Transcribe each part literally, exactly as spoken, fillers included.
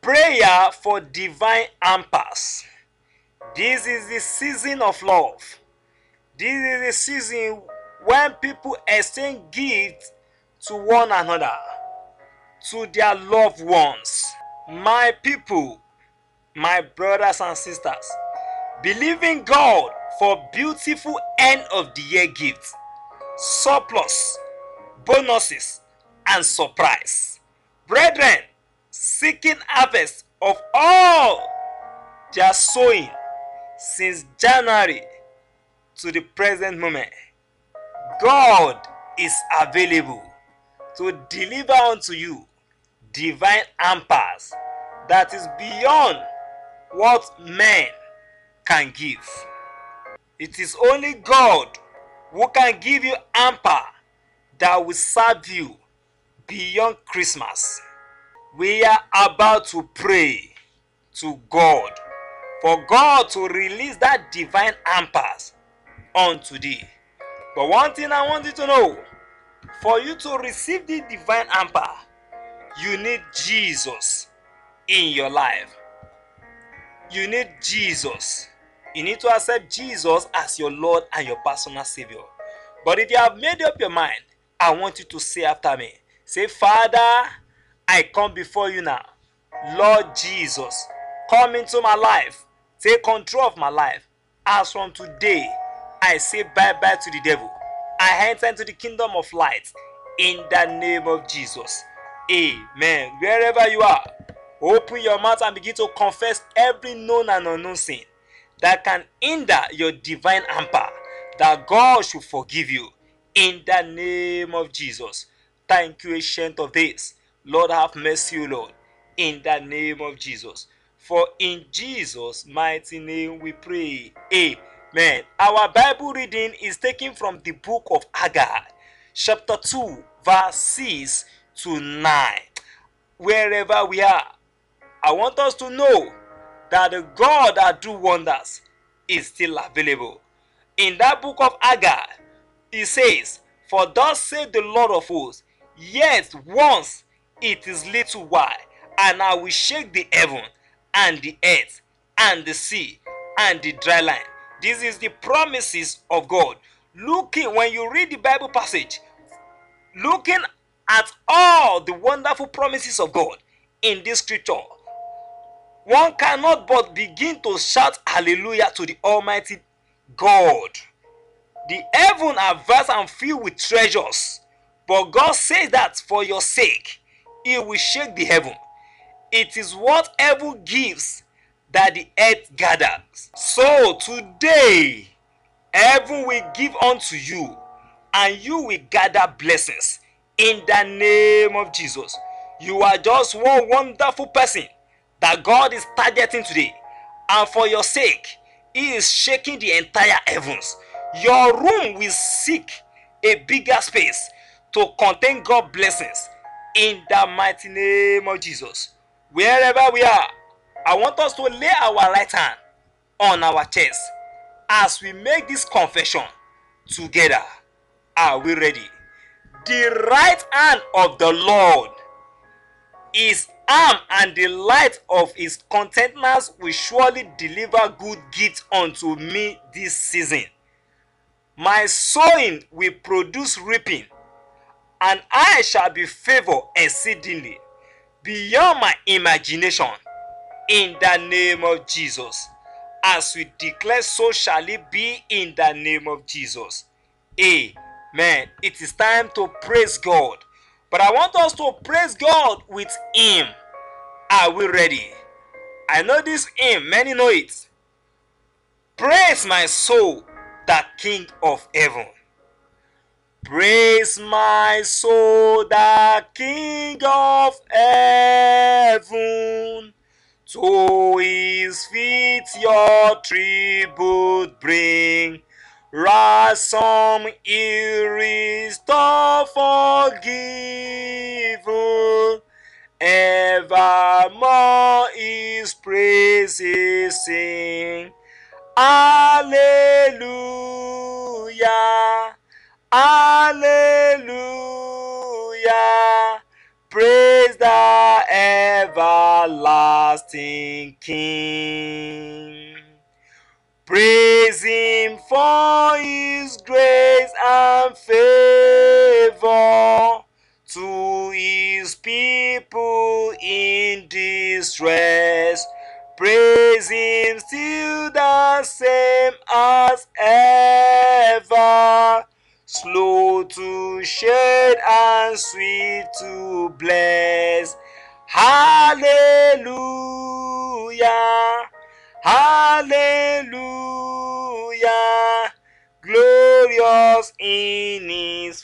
Prayer for divine answers. This is the season of love. This is the season when people exchange gifts to one another, to their loved ones. My people, my brothers and sisters, believe in God for beautiful end of the year gifts, surplus, bonuses, and surprise. Brethren, seeking harvest of all their sowing since January to the present moment, God is available to deliver unto you divine answers that is beyond what men can give. It is only God who can give you answer that will serve you beyond Christmas. We are about to pray to God for God to release that divine answers unto thee. But one thing I want you to know, for you to receive the divine answer, you need Jesus in your life. You need Jesus. You need to accept Jesus as your Lord and your personal Savior. But if you have made up your mind, I want you to say after me. Say, Father, I come before you now. Lord Jesus, come into my life. Take control of my life. As from today, I say bye-bye to the devil. I enter into the kingdom of light in the name of Jesus. Amen. Wherever you are, open your mouth and begin to confess every known and unknown sin that can hinder your divine answer, that God should forgive you in the name of Jesus. Thank you, Ancient of Days. Lord, have mercy, Lord, in the name of Jesus. For in Jesus' mighty name we pray. Amen. Our Bible reading is taken from the book of Haggai, chapter two, verse six to nine. Wherever we are, I want us to know that the God that do wonders is still available. In that book of Haggai, it says, for thus saith the Lord of hosts, yet once it is little while, and I will shake the heaven and the earth and the sea and the dry land. This is the promises of God. Looking, when you read the Bible passage, looking at all the wonderful promises of God in this scripture, one cannot but begin to shout hallelujah to the Almighty God. The heaven are vast and filled with treasures, but God says that for your sake, He will shake the heaven. It is what heaven gives that the earth gathers. So today, heaven will give unto you, and you will gather blessings in the name of Jesus. You are just one wonderful person that God is targeting today, and for your sake, He is shaking the entire heavens. Your room will seek a bigger space to contain God's blessings in the mighty name of Jesus. Wherever we are, I want us to lay our right hand on our chest as we make this confession together. Are we ready? The right hand of the Lord is arm, and the light of His countenance will surely deliver good gifts unto me this season. My sowing will produce reaping, and I shall be favored exceedingly beyond my imagination in the name of Jesus. As we declare, so shall it be in the name of Jesus. Amen. It is time to praise God, but I want us to praise God with hymn. Are we ready? I know this hymn, many know it. Praise my soul, the King of heaven. Praise my soul, the King of heaven. To His feet your tribute bring. Ransom He restore forgiven. Evermore His praises sing. Hallelujah. Hallelujah. Praise the everlasting King. Praise him for his grace and favor to his people in distress. Praise him still the same as ever, slow to shed and sweet to bless. Hallelujah, hallelujah, glorious in his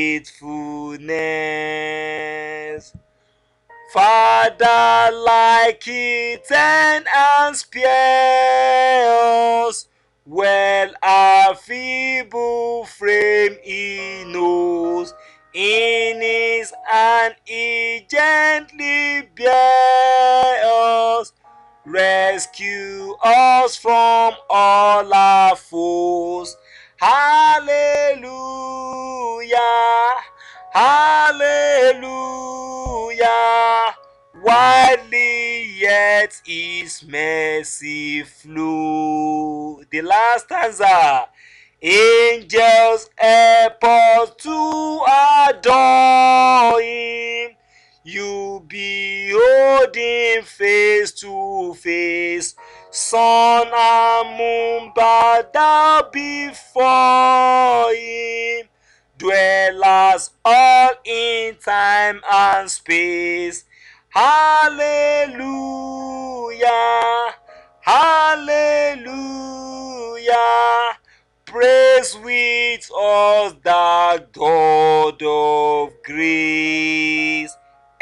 faithfulness. Father, like it and spare us, well our feeble frame he knows. In his hand he gently bears us, rescue us from all our foes. Hallelujah, hallelujah, widely yet his mercy flow. The last stanza. Angels help us to adore him. You behold him face to face. Sun and moon bow down before him. Dwellers all in time and space. Hallelujah, hallelujah, praise with us the God of grace.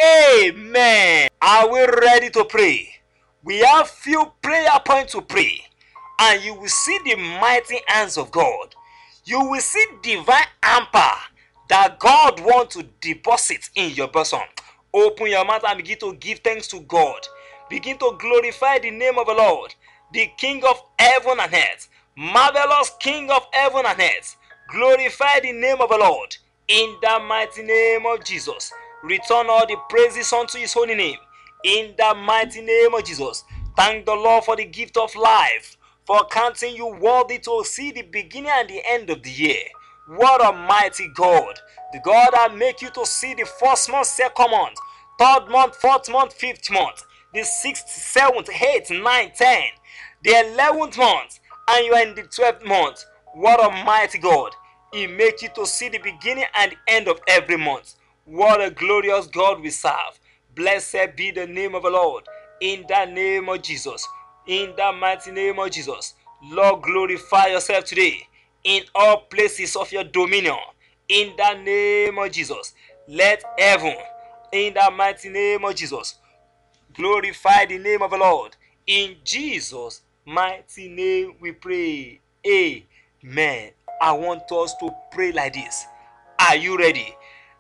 Amen. Are we ready to pray? We have few prayer points to pray, and you will see the mighty hands of God. You will see divine amper that God wants to deposit in your person. Open your mouth and begin to give thanks to God. Begin to glorify the name of the Lord, the King of heaven and earth. Marvelous King of heaven and earth. Glorify the name of the Lord in the mighty name of Jesus. Return all the praises unto his holy name in the mighty name of Jesus. Thank the Lord for the gift of life, for counting you worthy to see the beginning and the end of the year. What a mighty God. The God that make you to see the first month, second month, third month, fourth month, fifth month, the sixth, seventh, eighth, ninth, tenth, the eleventh month, and you are in the twelfth month. What a mighty God. He make you to see the beginning and the end of every month. What a glorious God we serve. Blessed be the name of the Lord. In the name of Jesus. In the mighty name of Jesus. Lord, glorify yourself today in all places of your dominion. In the name of Jesus. Let heaven, in the mighty name of Jesus, glorify the name of the Lord. In Jesus' mighty name we pray. Amen. I want us to pray like this. Are you ready?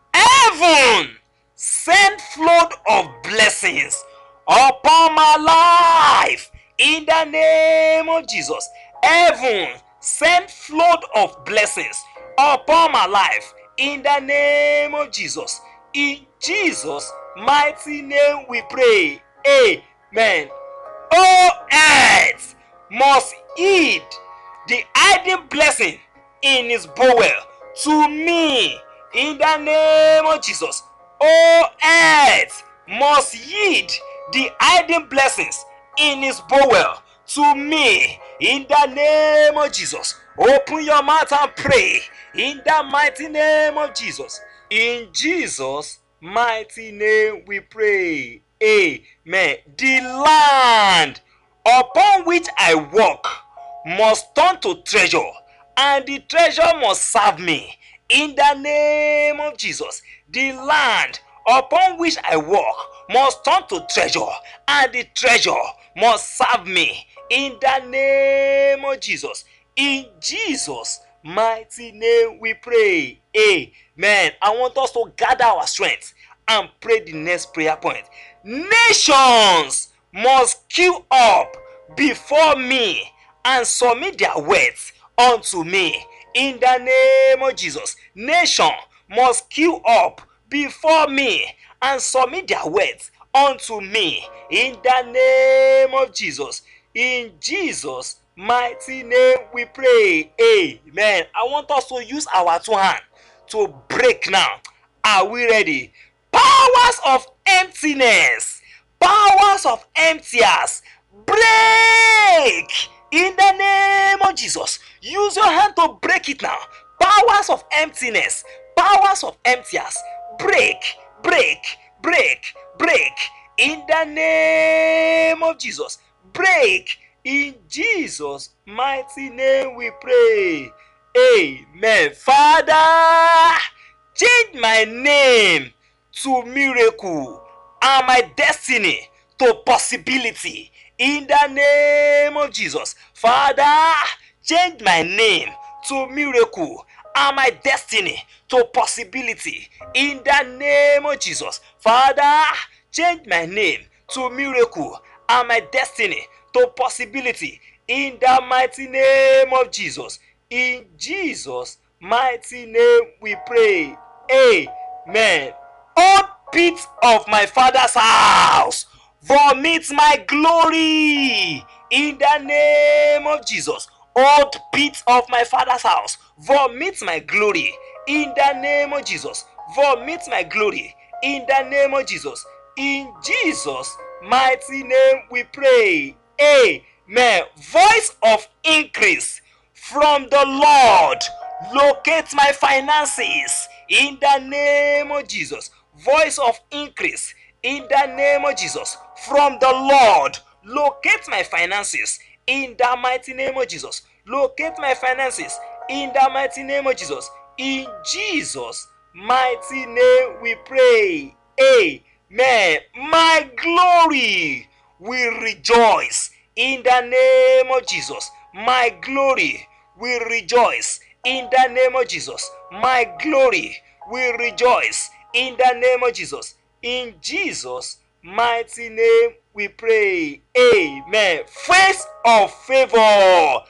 Heaven, send flood of blessings upon my life. In the name of Jesus. Heaven, send flood of blessings upon my life. In the name of Jesus. In Jesus' mighty name we pray. Amen. All earth must heed the hiding blessing in his bowel to me. In the name of Jesus. All earth must heed the hiding blessings in his bowel to me. In the name of Jesus. Open your mouth and pray. In the mighty name of Jesus. In Jesus' mighty name we pray. Amen. The land upon which I walk must turn to treasure, and the treasure must serve me. In the name of Jesus. The land upon which I walk must turn to treasure, and the treasure must serve me. In the name of Jesus. In Jesus' mighty name we pray. Amen. I want us to gather our strength and pray the next prayer point. Nations must queue up before me and submit their words unto me. In the name of Jesus. Nation must queue up before me and submit their words unto me in the name of Jesus. In Jesus' mighty name we pray. Amen. I want us to use our two hands to break now. Are we ready? Powers of emptiness, powers of emptiers, break in the name of Jesus. Use your hand to break it now. Powers of emptiness, powers of emptiers, break, break, break, break in the name of Jesus. Break in Jesus' mighty name we pray. Amen. Father, change my name to miracle and my destiny to possibility in the name of Jesus. Father, change my name to miracle and my destiny to possibility in the name of Jesus. Father, change my name to miracle and my destiny to possibility in the mighty name of Jesus. In Jesus' mighty name we pray. Amen. Old pit of my father's house, vomit my glory in the name of Jesus. Old pit of my father's house, vomit my glory in the name of Jesus. Vomit my glory in the name of Jesus. In Jesus' mighty name we pray. Amen. Voice of increase from the Lord, locate my finances in the name of Jesus. Voice of increase in the name of Jesus from the Lord, locate my finances in the mighty name of Jesus. Locate my finances in the mighty name of Jesus. In Jesus' mighty name we pray. Amen. My glory will rejoice in the name of Jesus. My glory will rejoice in the name of Jesus. My glory will rejoice in the name of Jesus. In Jesus' mighty name we pray. Amen. Face of favor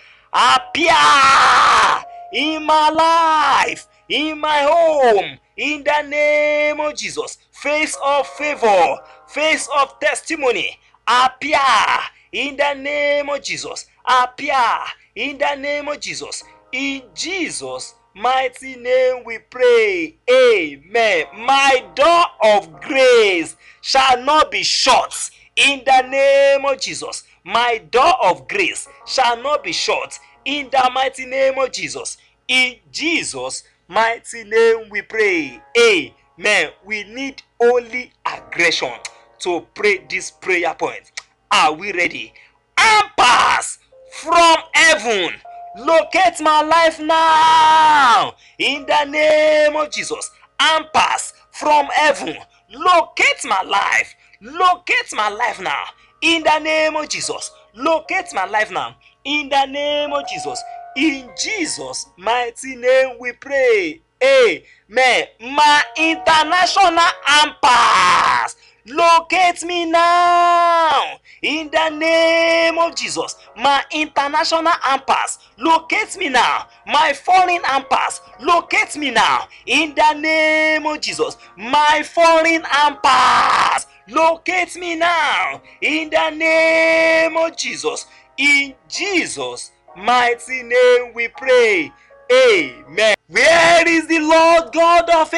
appear in my life, in my home, in the name of Jesus. Face of favor, face of testimony appear in the name of Jesus. Appear in the name of Jesus. In Jesus' mighty name we pray. Amen. My door of grace shall not be shut in the name of Jesus. My door of grace shall not be shut in the mighty name of Jesus. In Jesus' mighty name we pray. Amen. We need only aggression to pray this prayer point. Are we ready? Ampers from heaven, locate my life now in the name of Jesus. Ampers from heaven, locate my life. Locate my life now in the name of Jesus. Locate my life now in the name of Jesus. In Jesus' mighty name we pray. Amen. My international ampers, locate me now in the name of Jesus. My international ampers, locate me now. My foreign ampers, locate me now in the name of Jesus. My foreign ampers, locate me now in the name of Jesus. In Jesus' mighty name we pray. Amen. Where is the Lord God of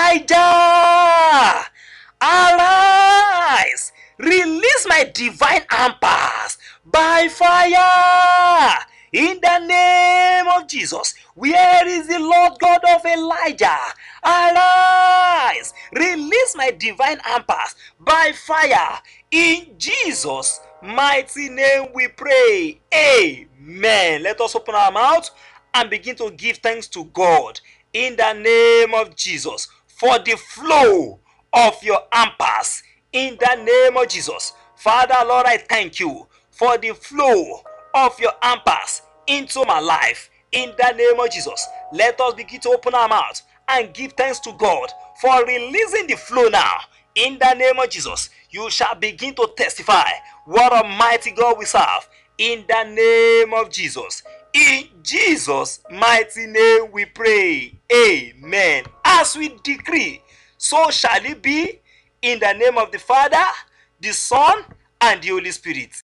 Elijah? Arise, release my divine ampers by fire in the name of Jesus. Where is the Lord God of Elijah? Arise, release my divine ampers by fire in Jesus' mighty name we pray. Amen. Let us open our mouth and begin to give thanks to God in the name of Jesus for the flow of your ampers in the name of Jesus. Father, Lord, I thank you for the flow of your ampers into my life in the name of Jesus. Let us begin to open our mouth and give thanks to God for releasing the flow now in the name of Jesus. You shall begin to testify what a mighty God we serve in the name of Jesus. In Jesus' mighty name we pray. Amen. As we decree, so shall it be in the name of the Father, the Son, and the Holy Spirit.